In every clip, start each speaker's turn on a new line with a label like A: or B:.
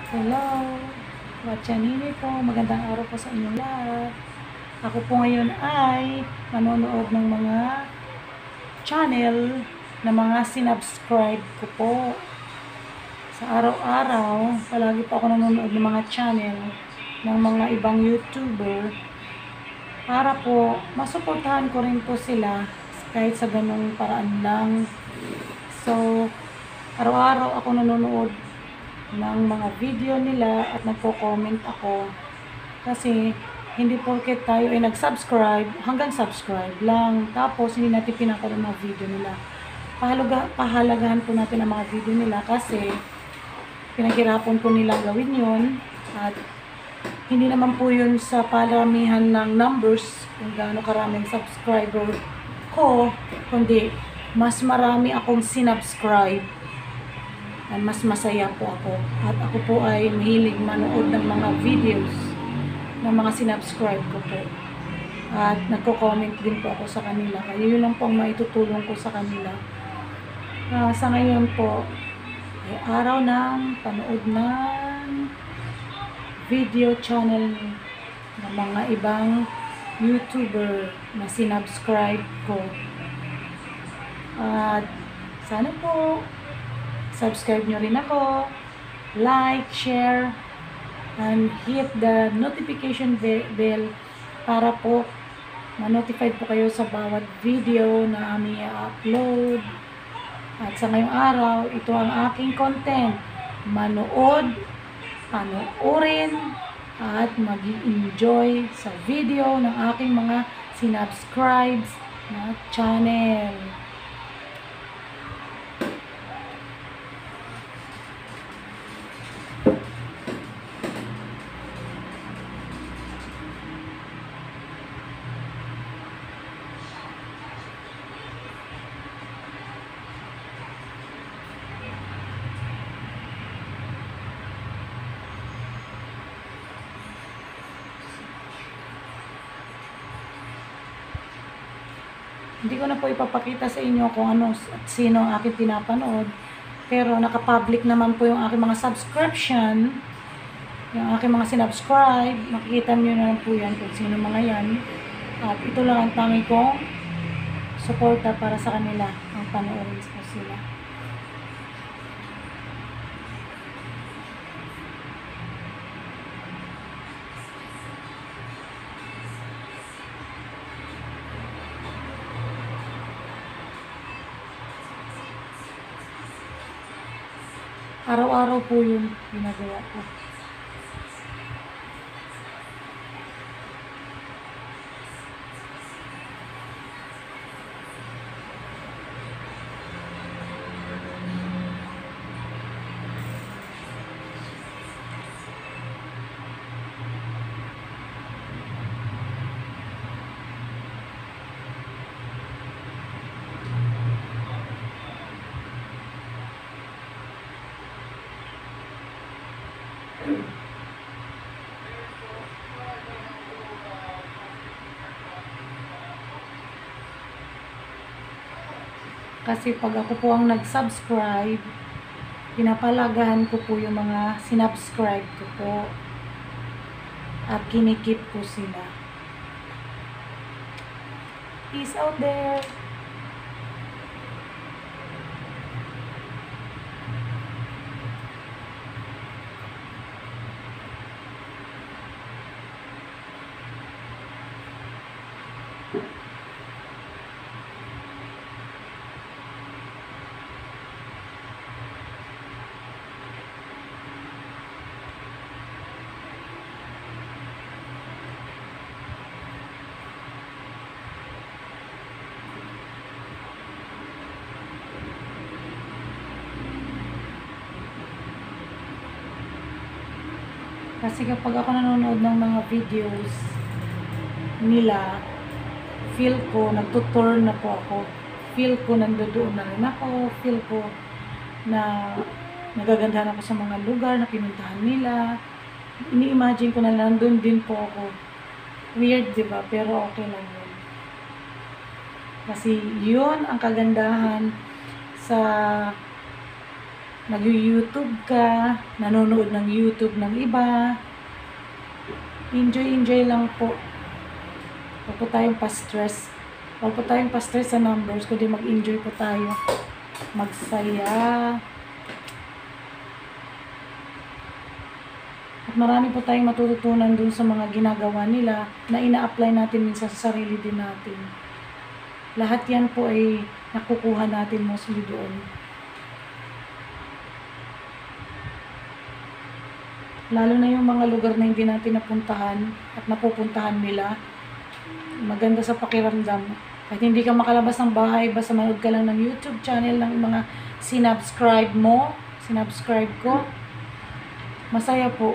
A: Hello, Watcha Nene po. Magandang araw po sa inyong lahat. Ako po ngayon ay manonood ng mga channel na mga sinubscribe ko po. Sa araw-araw, palagi po ako nanonood ng mga channel ng mga ibang YouTuber para po masuportahan ko rin po sila kahit sa ganung paraan lang. So, araw-araw ako nanonood ng mga video nila at nagko-comment ako kasi hindi porket tayo ay nag-subscribe hanggang subscribe lang tapos hindi natin pinapanood ang mga video nila. Pahalagahan po natin ang mga video nila kasi pinaghirapan po nilang gawin yun at hindi naman po yun sa paramihan ng numbers kung gaano karaming subscriber ko, kundi mas marami akong sinubscribe. And mas masaya po ako. At ako po ay mahilig manood ng mga videos ng mga sinubscribe ko po. At nagko-comment din po ako sa kanila. Kaya yun lang po ang maitutulong ko sa kanila. Sa ngayon po, ay araw ng panood ng video channel ng mga ibang YouTuber na sinubscribe ko. At sana po subscribe nyo rin ako, like, share, and hit the notification bell para po ma-notify po kayo sa bawat video na aming i-upload. At sa ngayong araw, ito ang aking content. Manood, panoorin, at mag-enjoy sa video ng aking mga sinubscribes na channel. Hindi ko na po ipapakita sa inyo kung ano at sino ang aking pinapanood. Pero naka-public naman po yung aking mga subscription. Yung aking mga sinubscribe. Makikita nyo na lang po yan kung sino mga yan. At ito lang ang tangi kong suporta para sa kanila. Ang panoorin ko sila. Araw-araw po yung ginagawa ko. Kasi pag ako po ang nag-subscribe, pinapalagahan ko po yung mga sinubscribe ko po. At kinikip ko sila. Peace out there! Kasi kapag ako nanonood ng mga videos nila, feel ko, nagtuturn na po ako. Feel ko, nandoon na rin ako. Feel ko na nagagandahan ako sa mga lugar na pinuntahan nila. Ini-imagine ko na nandun din po ako. Weird, diba? Pero okay lang yun. Kasi yun ang kagandahan sa nag-YouTube ka, nanonood ng YouTube ng iba. Enjoy lang po. Huwag po tayong pa-stress. Huwag po tayong pa-stress sa numbers, kundi mag-enjoy po tayo. Magsaya. At marami po tayong matututunan dun sa mga ginagawa nila na ina-apply natin minsan sa sarili din natin. Lahat yan po ay nakukuha natin mostly doon. Lalo na yung mga lugar na hindi natin napuntahan at napupuntahan nila. Maganda sa pakiramdam. Kahit hindi ka makalabas ng bahay, basta manood ka lang ng YouTube channel ng mga sinubscribe ko. Masaya po.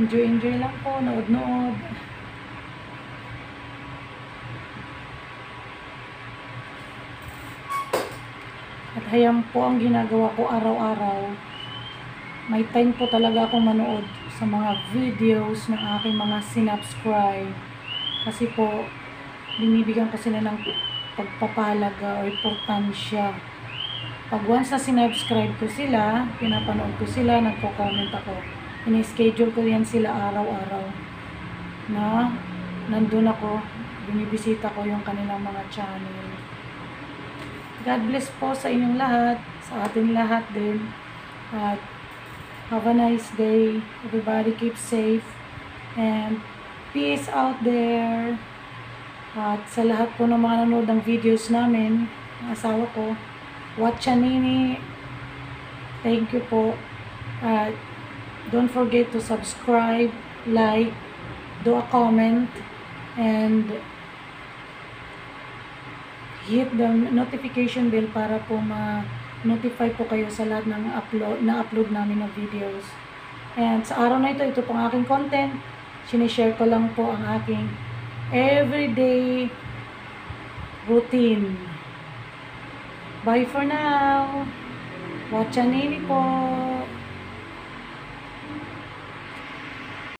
A: enjoy lang po, nood-nood. At hayang po ang ginagawa ko araw-araw. May time po talaga akong manood sa mga videos ng aking mga sinubscribe. Kasi po, binibigyan ko sila ng pagpapalaga o importansya. Pag once na sinubscribe ko sila, pinapanood ko sila, nagko-comment ako. Ini-schedule ko yan sila araw-araw na nandun ako, binibisita ko yung kanilang mga channel. God bless po sa inyong lahat, sa ating lahat din. At have a nice day. Everybody keep safe. And peace out there. At sa lahat po ng mga nanonood ng videos namin, ang asawa ko, Watcha Nene, thank you po. At don't forget to subscribe, like, do a comment, and hit the notification bell para po ma-notify po kayo sa lahat ng upload namin ng videos. And sa araw na ito pong aking content, sinishare ko lang po ang aking everyday routine. Bye for now. Watcha Nene po.